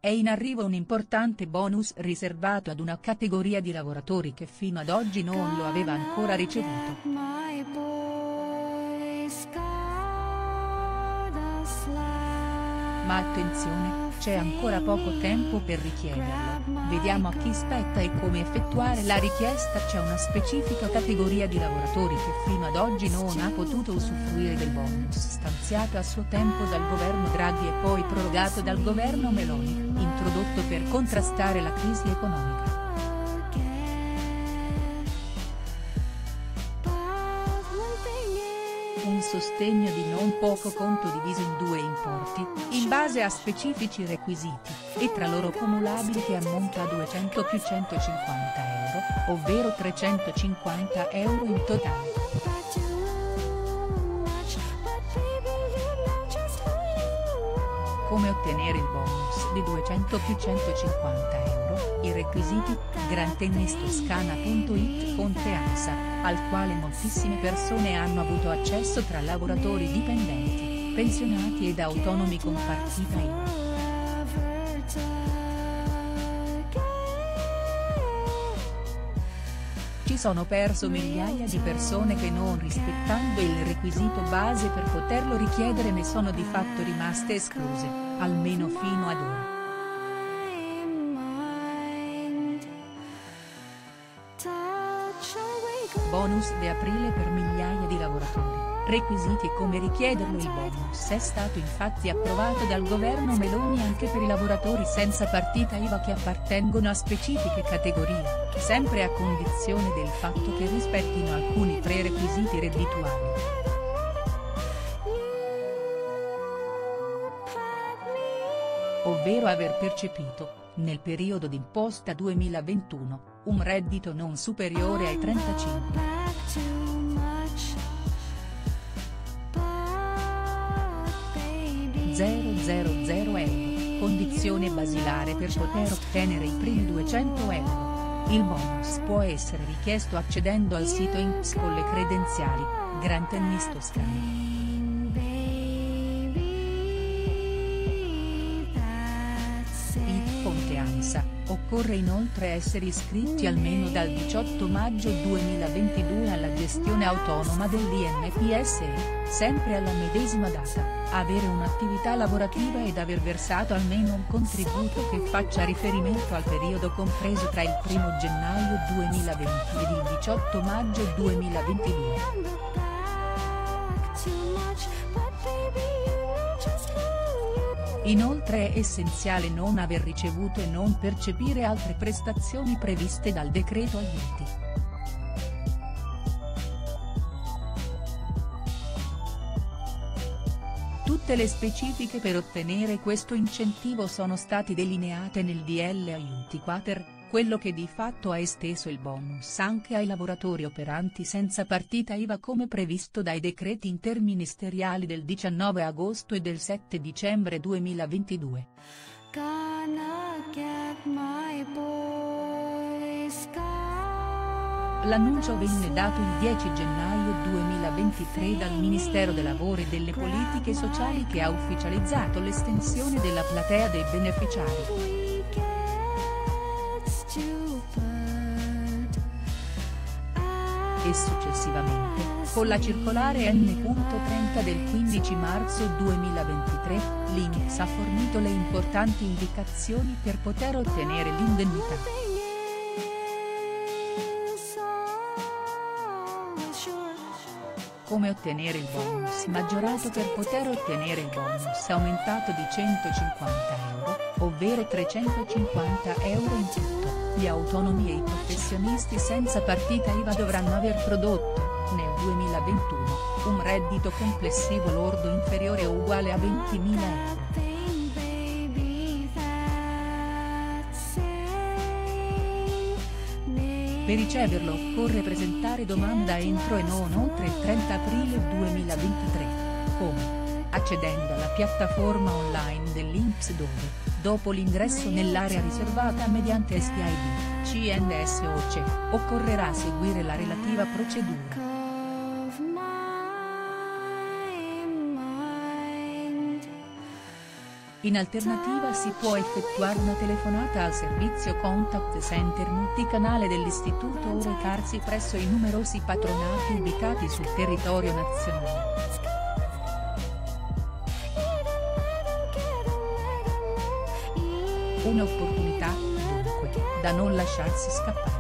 è in arrivo un importante bonus riservato ad una categoria di lavoratori che fino ad oggi non lo aveva ancora ricevuto. Ma attenzione, c'è ancora poco tempo per richiederlo, vediamo a chi spetta e come effettuare la richiesta. C'è una specifica categoria di lavoratori che fino ad oggi non ha potuto usufruire del bonus stanziato a suo tempo dal governo Draghi e poi prorogato dal governo Meloni, introdotto per contrastare la crisi economica. Un sostegno di non poco conto diviso in due importi, in base a specifici requisiti, e tra loro cumulabili, che ammonta a 200 più 150 euro, ovvero 350 euro in totale. Come ottenere il bonus di 200 più 150 euro, i requisiti, grantennistoscana.it fonte ANSA, al quale moltissime persone hanno avuto accesso tra lavoratori dipendenti, pensionati ed autonomi con partita IVA. Ci sono perso migliaia di persone che, non rispettando il requisito base per poterlo richiedere, ne sono di fatto rimaste escluse, almeno fino ad ora. Bonus di aprile per migliaia di lavoratori, requisiti e come richiederlo. Il bonus è stato infatti approvato dal governo Meloni anche per i lavoratori senza partita IVA che appartengono a specifiche categorie, sempre a condizione del fatto che rispettino alcuni prerequisiti reddituali. Ovvero aver percepito, nel periodo d'imposta 2021, un reddito non superiore ai 35.000 euro, condizione basilare per poter ottenere i primi 200 euro. Il bonus può essere richiesto accedendo al sito INPS con le credenziali, grantennistoscana. Fonte ANSA, occorre inoltre essere iscritti almeno dal 18 maggio 2022 alla gestione autonoma dell'INPS, sempre alla medesima data, avere un'attività lavorativa ed aver versato almeno un contributo che faccia riferimento al periodo compreso tra il 1° gennaio 2020 ed il 18 maggio 2022. Inoltre è essenziale non aver ricevuto e non percepire altre prestazioni previste dal decreto aiuti. Tutte le specifiche per ottenere questo incentivo sono stati delineate nel DL Aiuti Quater, quello che di fatto ha esteso il bonus anche ai lavoratori operanti senza partita IVA come previsto dai decreti interministeriali del 19 agosto e del 7 dicembre 2022. L'annuncio venne dato il 10 gennaio 2023 dal Ministero del Lavoro e delle Politiche Sociali, che ha ufficializzato l'estensione della platea dei beneficiari. E successivamente, con la circolare N.30 del 15 marzo 2023, l'INPS ha fornito le importanti indicazioni per poter ottenere l'indennità. Come ottenere il bonus maggiorato? Per poter ottenere il bonus aumentato di 150 euro, ovvero 350 euro in tutto, gli autonomi e i professionisti senza partita IVA dovranno aver prodotto, nel 2021, un reddito complessivo lordo inferiore o uguale a 20.000 euro. Per riceverlo occorre presentare domanda entro e non oltre il 30 aprile 2023. Come? Accedendo alla piattaforma online dell'INPS dove, dopo l'ingresso nell'area riservata mediante SPID, CNS o CE, occorrerà seguire la relativa procedura. In alternativa si può effettuare una telefonata al servizio Contact Center multicanale dell'Istituto o recarsi presso i numerosi patronati ubicati sul territorio nazionale. Un'opportunità, dunque, da non lasciarsi scappare.